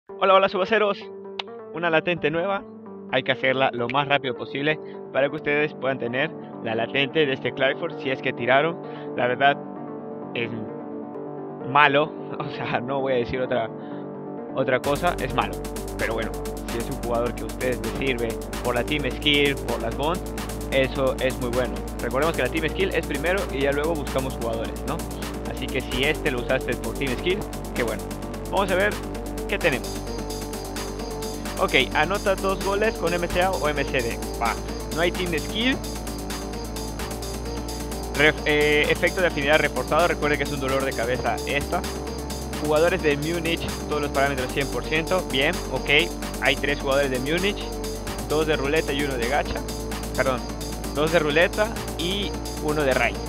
Hola, hola subaceros. Una latente nueva. Hay que hacerla lo más rápido posible para que ustedes puedan tener la latente de este Clayford si es que tiraron. La verdad es malo, o sea, no voy a decir otra cosa, es malo. Pero bueno, si es un jugador que a ustedes les sirve por la Team Skill, por las bonds, eso es muy bueno. Recordemos que la Team Skill es primero y ya luego buscamos jugadores, ¿no? Así que si este lo usaste por Team Skill, qué bueno. Vamos a ver qué tenemos. Ok, anota 2 goles con MCA o MCD. Va, no hay Team Skill. Efecto de afinidad reportado, recuerde que es un dolor de cabeza esta. Jugadores de Múnich, todos los parámetros 100%. Bien, ok. Hay 3 jugadores de Múnich, 2 de ruleta y 1 de gacha. Perdón, 2 de ruleta y 1 de raid.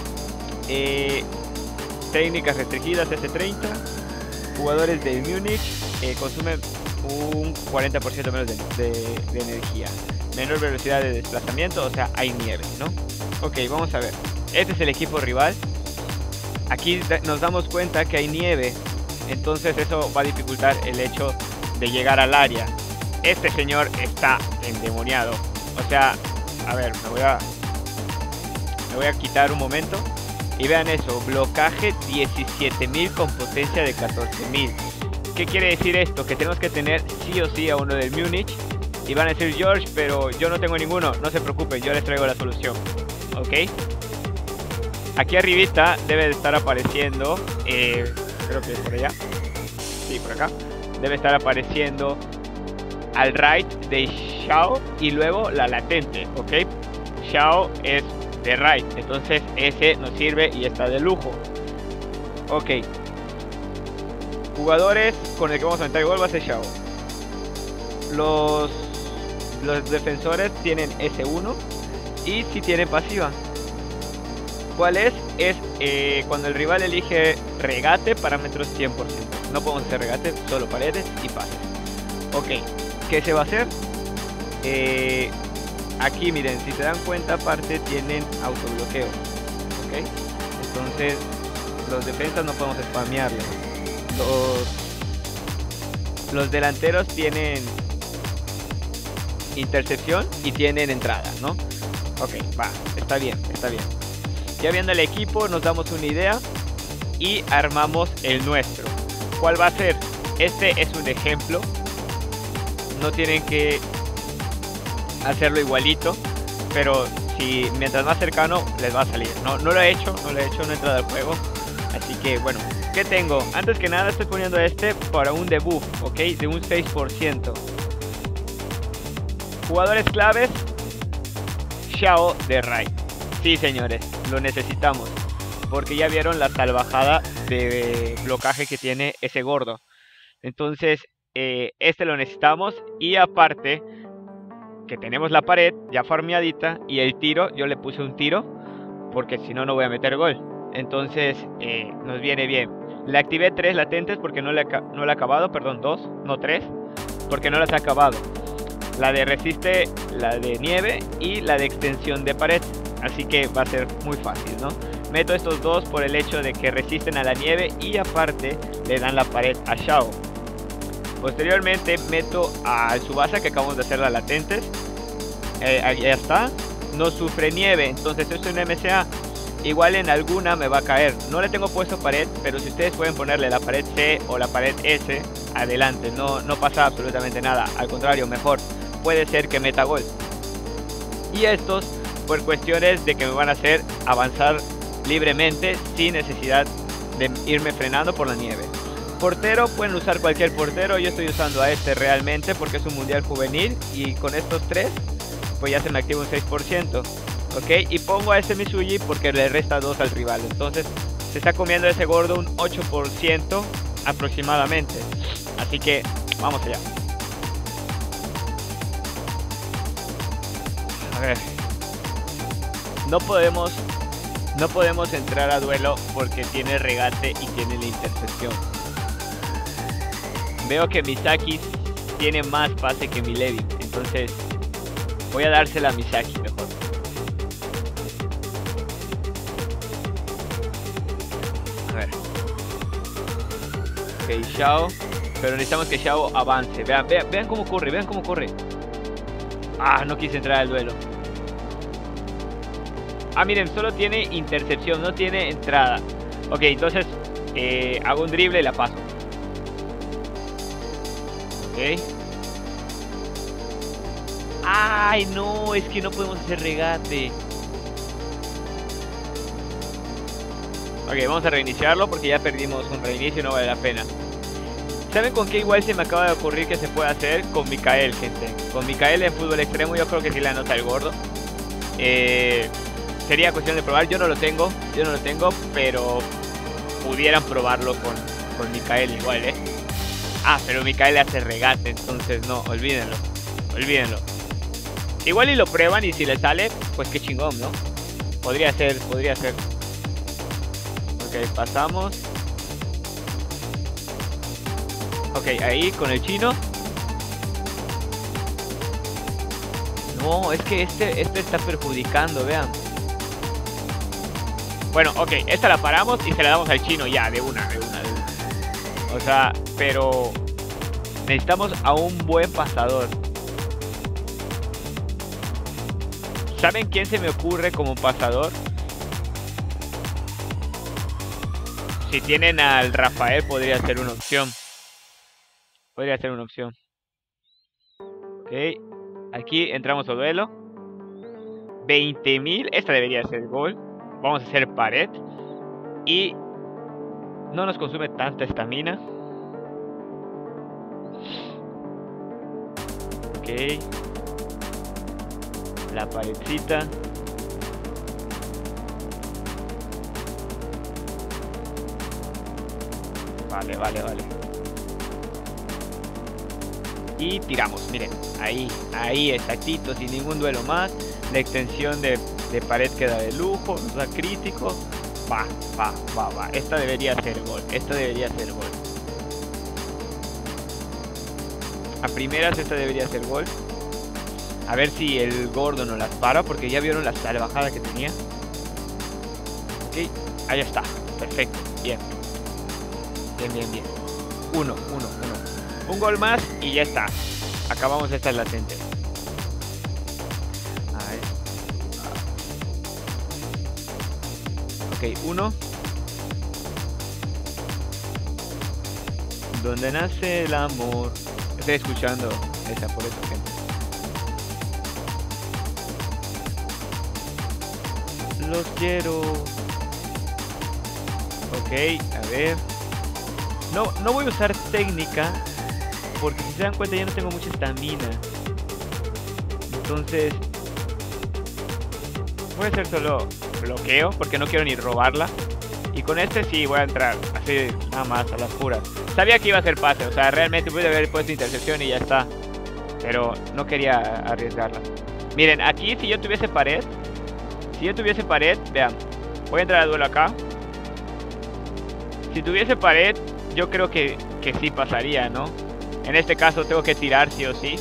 Técnicas restringidas S30. Jugadores de Múnich consumen un 40% menos de energía. Menor velocidad de desplazamiento, o sea, hay nieve, ¿no? Ok, vamos a ver. Este es el equipo rival. Aquí nos damos cuenta que hay nieve, entonces eso va a dificultar el hecho de llegar al área. Este señor está endemoniado. O sea, a ver, me voy a quitar un momento. Y vean eso, blocaje 17.000 con potencia de 14.000. ¿Qué quiere decir esto? Que tenemos que tener sí o sí a uno del Múnich. Y van a decir, George, pero yo no tengo ninguno. No se preocupen, yo les traigo la solución. ¿Ok? Aquí arribita debe de estar apareciendo, creo que es por allá. Sí, por acá. Debe estar apareciendo al right de Xiao y luego la latente, ¿ok? Xiao es de right, entonces ese nos sirve y está de lujo. Ok. Jugadores con el que vamos a meter gol va a ser Xiao. Los defensores tienen S1 y si tienen pasiva. ¿Cuál es? Es cuando el rival elige regate, parámetros 100%. No podemos hacer regate, solo paredes y pases. Ok, ¿qué se va a hacer? Aquí miren, si se dan cuenta, aparte tienen autobloqueo. Ok, entonces los defensas no podemos spamearle. Los delanteros tienen intercepción y tienen entrada, ¿no? Ok, va, está bien, está bien. Ya viendo el equipo nos damos una idea y armamos el nuestro. ¿Cuál va a ser? Este es un ejemplo. No tienen que hacerlo igualito, pero si mientras más cercano les va a salir. No lo he hecho, no he entrado al juego. Así que bueno, ¿qué tengo? Antes que nada estoy poniendo este para un debuff, ¿ok? De un 6%. Jugadores claves, Xiao de Raid. Sí, señores, lo necesitamos. Porque ya vieron la salvajada de blocaje que tiene ese gordo. Entonces, este lo necesitamos. Y aparte, que tenemos la pared ya farmeadita. Y el tiro, yo le puse un tiro. Porque si no, no voy a meter gol. Entonces, nos viene bien. Le activé 3 latentes porque no le he acabado. Perdón, 2, no 3. Porque no las he acabado. La de resiste, la de nieve y la de extensión de pared. Así que va a ser muy fácil, ¿no? Meto estos dos por el hecho de que resisten a la nieve y aparte le dan la pared a Xiao. Posteriormente meto al Tsubasa que acabamos de hacer las latentes. Ya está. No sufre nieve, entonces es un MCA. Igual en alguna me va a caer. No le tengo puesto pared, pero si ustedes pueden ponerle la pared C o la pared S, adelante. No pasa absolutamente nada. Al contrario, mejor. Puede ser que meta gol. Y estos por cuestiones de que me van a hacer avanzar libremente sin necesidad de irme frenando por la nieve. Portero, pueden usar cualquier portero. Yo estoy usando a este realmente porque es un mundial juvenil y con estos 3 pues ya se me activa un 6%. Ok, y pongo a este Mitsuji porque le resta 2 al rival. Entonces se está comiendo ese gordo un 8% aproximadamente. Así que vamos allá. A ver. No podemos entrar a duelo porque tiene regate y tiene la intercepción. Veo que Misaki tiene más pase que Milevich, entonces voy a dársela a Misaki mejor. A ver. Ok, Xiao. Pero necesitamos que Xiao avance. Vean, vean, vean cómo corre, vean cómo corre. Ah, no quise entrar al duelo. Ah, miren, solo tiene intercepción, no tiene entrada. Ok, entonces hago un drible y la paso. Ok. Ay, no, es que no podemos hacer regate. Ok, vamos a reiniciarlo porque ya perdimos un reinicio y no vale la pena. ¿Saben con qué igual se me acaba de ocurrir que se puede hacer? Con Mikael, gente. Con Mikael en fútbol extremo yo creo que sí le anota el gordo. Sería cuestión de probar. Yo no lo tengo, pero pudieran probarlo con Mikael igual, ¿eh? Ah, pero Mikael hace regate, entonces no, olvídenlo. Olvídenlo. Igual y lo prueban y si le sale, pues qué chingón, ¿no? Podría ser, podría ser. Ok, pasamos. Ok, ahí con el chino. No, es que este está perjudicando, vean. Bueno, ok, esta la paramos y se la damos al chino ya, de una. O sea, pero necesitamos a un buen pasador. ¿Saben quién se me ocurre como pasador? Si tienen al Rafael podría ser una opción. Podría ser una opción. Ok. Aquí entramos a duelo. 20.000. Esta debería ser gol. Vamos a hacer pared. Y no nos consume tanta estamina. Ok. La paredcita. Vale, vale, vale. Y tiramos, miren, ahí exactito, sin ningún duelo más. La extensión de pared queda de lujo, nos da crítico. Va. Esta debería ser gol, A primeras esta debería ser gol. A ver si el gordo no las para, porque ya vieron la salvajada que tenía. Ok, ahí está, perfecto, bien. Bien. Uno. Un gol más y ya está. Acabamos esta latente. Ok, uno. Donde nace el amor. Estoy escuchando esa por eso, gente. Los quiero. Ok, a ver. No voy a usar técnica, porque si se dan cuenta ya no tengo mucha estamina. Entonces voy a hacer solo bloqueo, porque no quiero ni robarla. Y con este sí voy a entrar, así nada más, a las puras. Sabía que iba a ser pase, o sea, realmente pude haber puesto intercepción y ya está. Pero no quería arriesgarla. Miren, aquí si yo tuviese pared, vean, voy a entrar a duelo acá. Si tuviese pared, yo creo que sí pasaría, ¿no? En este caso tengo que tirar sí o sí,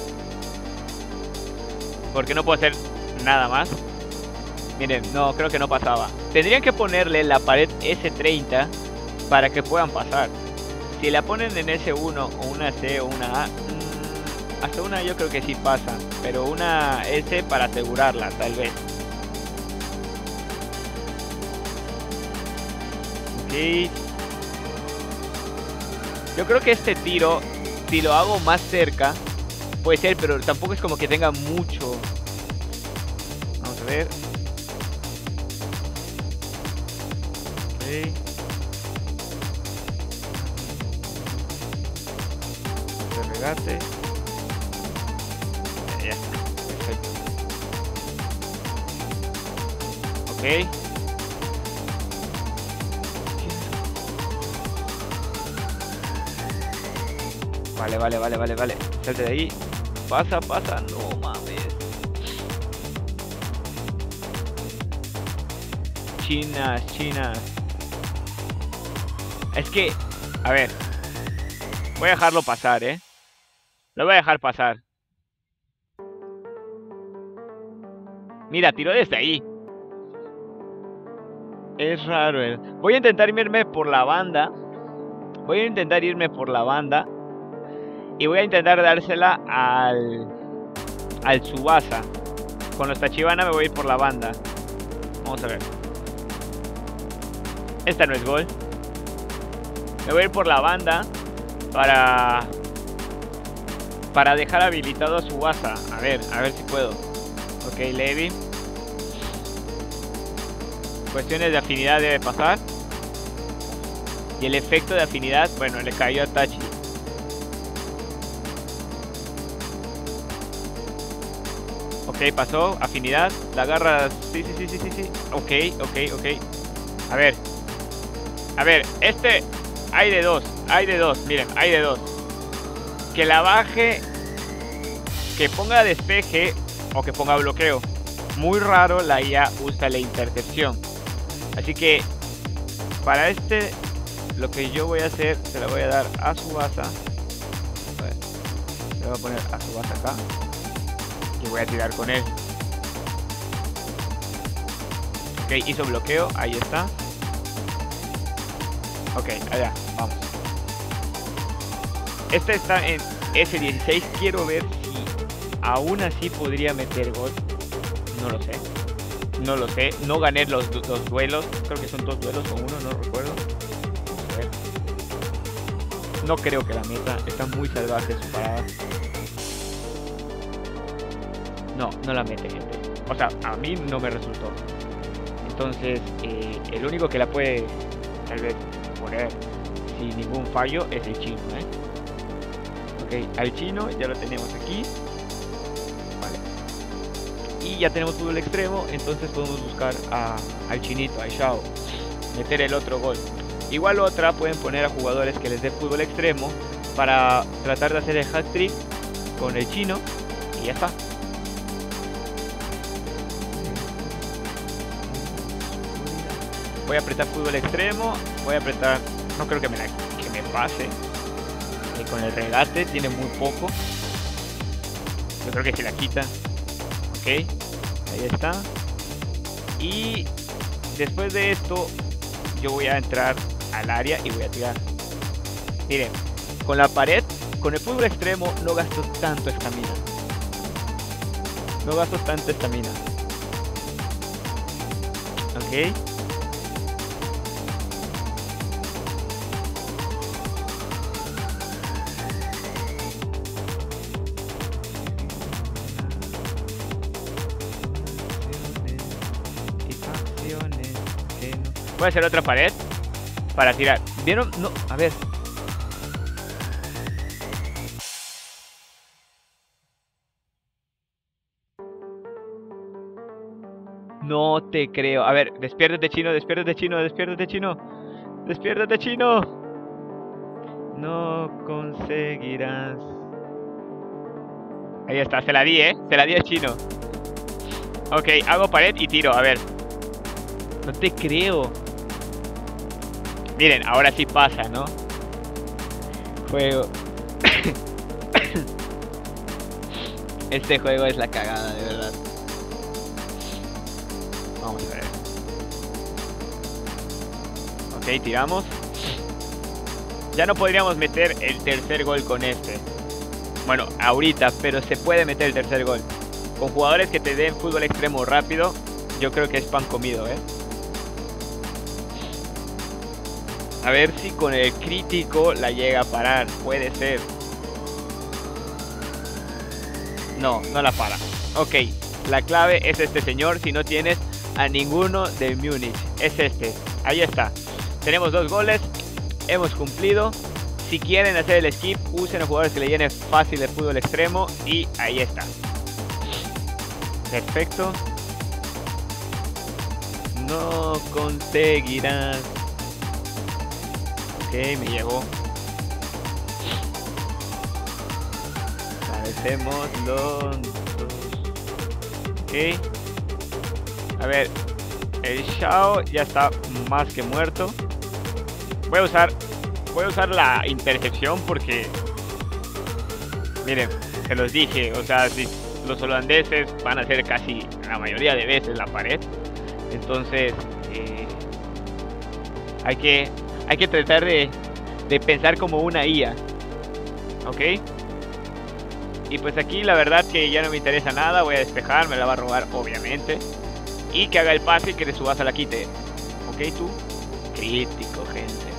porque no puedo hacer nada más. Miren, no, creo que no pasaba. Tendrían que ponerle la pared S30 para que puedan pasar. Si la ponen en S1 o una C o una A, hasta una yo creo que sí pasa, pero una S para asegurarla, tal vez. Ok. Yo creo que este tiro, si lo hago más cerca, puede ser, pero tampoco es como que tenga mucho. Vamos a ver. Ok. Este regate. Ya está. Perfecto. Ok. Vale. Salte de ahí. Pasa. No mames. Chinas. Es que, a ver. Voy a dejarlo pasar, Lo voy a dejar pasar. Mira, tiró desde ahí. Es raro, Voy a intentar irme por la banda. Y voy a intentar dársela al Tsubasa. Con los Tachibana me voy a ir por la banda. Vamos a ver. Esta no es gol. Me voy a ir por la banda para dejar habilitado a Tsubasa. A ver si puedo. Ok, Levi. Cuestiones de afinidad debe pasar. Y el efecto de afinidad, bueno, le cayó a Tachi. Ok, pasó, afinidad. La agarra. Sí. Ok. A ver, este. Hay de dos, miren, hay de dos. Que la baje, que ponga despeje o que ponga bloqueo. Muy raro la IA usa la intercepción. Así que para este, lo que yo voy a hacer, se la voy a dar a Tsubasa. A ver, le voy a poner a Tsubasa acá. Y voy a tirar con él. Ok, hizo bloqueo, ahí está. Ok, allá, vamos. Este está en F16. Quiero ver si aún así podría meter gol. No lo sé. No gané los duelos. Creo que son 2 duelos o 1, no recuerdo. Vamos a ver. No creo que la meta. Está muy salvaje su parada. No la mete, gente. O sea, a mí no me resultó. Entonces, el único que la puede tal vez poner sin ningún fallo es el chino, Ok, al chino ya lo tenemos aquí. Vale. Y ya tenemos fútbol extremo, entonces podemos buscar al chinito, a Xiao, meter el otro gol. Igual otra, pueden poner a jugadores que les dé fútbol extremo para tratar de hacer el hat trick con el chino y ya está. Voy a apretar fútbol extremo. Voy a apretar. No creo que me pase. Con el regate tiene muy poco. Yo creo que se la quita. Ok. Ahí está. Y después de esto, yo voy a entrar al área y voy a tirar. Miren, con la pared, con el fútbol extremo, no gasto tanto estamina. Ok. Voy a hacer otra pared para tirar. ¿Vieron? No, a ver. No te creo. A ver, despiértate, chino. No conseguirás. Ahí está, se la di, se la di al chino. Ok, hago pared y tiro, a ver. No te creo. Miren, ahora sí pasa, ¿no? Juego. Este juego es la cagada, de verdad. Vamos a ver. Ok, tiramos. Ya no podríamos meter el tercer gol con este. Bueno, ahorita, pero se puede meter el tercer gol. Con jugadores que te den fútbol extremo rápido, yo creo que es pan comido, A ver si con el crítico la llega a parar. Puede ser. No, no la para. Ok, la clave es este señor. Si no tienes a ninguno del Múnich, es este. Ahí está. Tenemos 2 goles. Hemos cumplido. Si quieren hacer el skip, usen a jugadores que le llenen fácil el fútbol extremo. Y ahí está. Perfecto. No conseguirás. Ok, me llegó. Cabecemos los dos. Ok. A ver. El Xiao ya está más que muerto. Voy a usar la intercepción porque... Miren, se los dije. O sea, si los holandeses van a hacer casi la mayoría de veces la pared. Entonces... hay que tratar de pensar como una IA. ¿Ok? Y pues aquí la verdad que ya no me interesa nada. Voy a despejar, me la va a robar obviamente. Y que haga el pase y que de su base la quite. Ok, tú. Crítico, gente.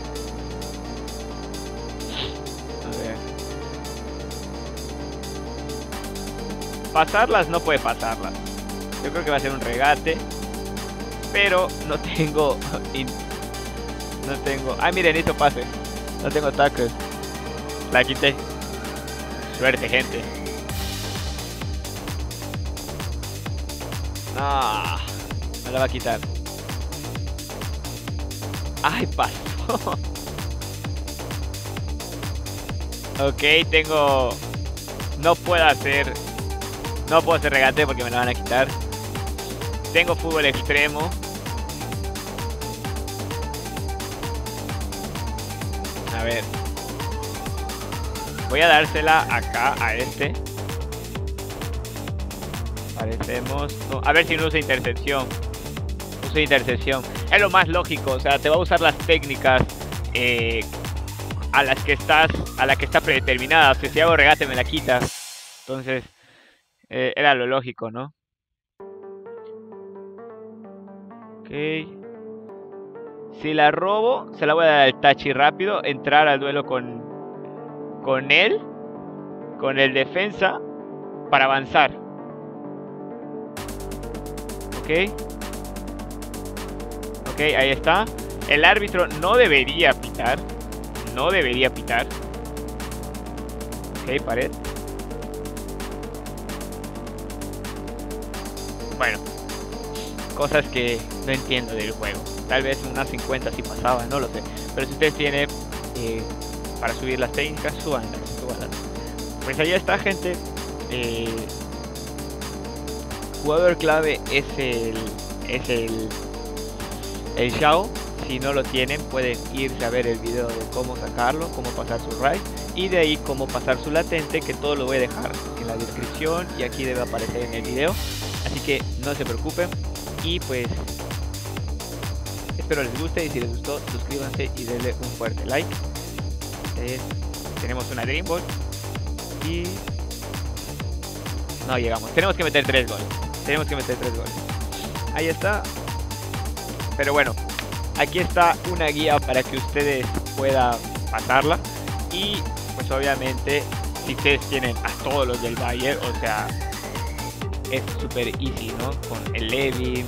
A ver. Pasarlas no puede pasarlas. Yo creo que va a ser un regate. Pero no tengo... no tengo... Ah, miren, hizo pase. No tengo tackles. La quité. Suerte, gente. Ah, me la va a quitar. Ay, pasó. Ok, tengo... No puedo hacer regate porque me la van a quitar. Tengo fútbol extremo. A ver. Voy a dársela acá a este. Parecemos... no, a ver si no usa intercepción. Usa intercepción. Es lo más lógico. O sea, te va a usar las técnicas a las que está predeterminada. O sea, si hago regate me la quita. Entonces, era lo lógico, ¿no? Ok. Si la robo, se la voy a dar al Tachi rápido. Entrar al duelo con él. Con el defensa. Para avanzar. Ok. Ok, ahí está. El árbitro no debería pitar. No debería pitar. Ok, pared. Bueno. Cosas que no entiendo del juego. Tal vez unas 50 si pasaba, no lo sé. Pero si ustedes tienen para subir las técnicas, súbanlas. Pues ahí está, gente. Jugador clave es el Xiao. Si no lo tienen, pueden irse a ver el video de cómo sacarlo, cómo pasar su raid y de ahí cómo pasar su latente, que todo lo voy a dejar en la descripción y aquí debe aparecer en el video. Así que no se preocupen. Y pues espero les guste, y si les gustó suscríbanse y denle un fuerte like. Tenemos una Dream Ball y no llegamos, tenemos que meter 3 goles. Ahí está. Pero bueno, aquí está una guía para que ustedes puedan pasarla. Y pues obviamente si ustedes tienen a todos los del Bayern, o sea, es súper easy, ¿no? Con el Levin,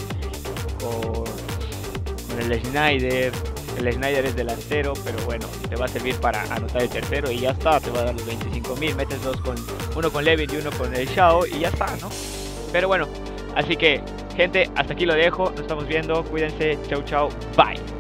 con el Schneider. El Schneider es delantero, pero bueno, te va a servir para anotar el tercero y ya está. Te va a dar los 25.000, metes uno con Levin y uno con el Xiao y ya está, ¿no? Pero bueno, así que gente, hasta aquí lo dejo. Nos estamos viendo, cuídense, chau chau, bye.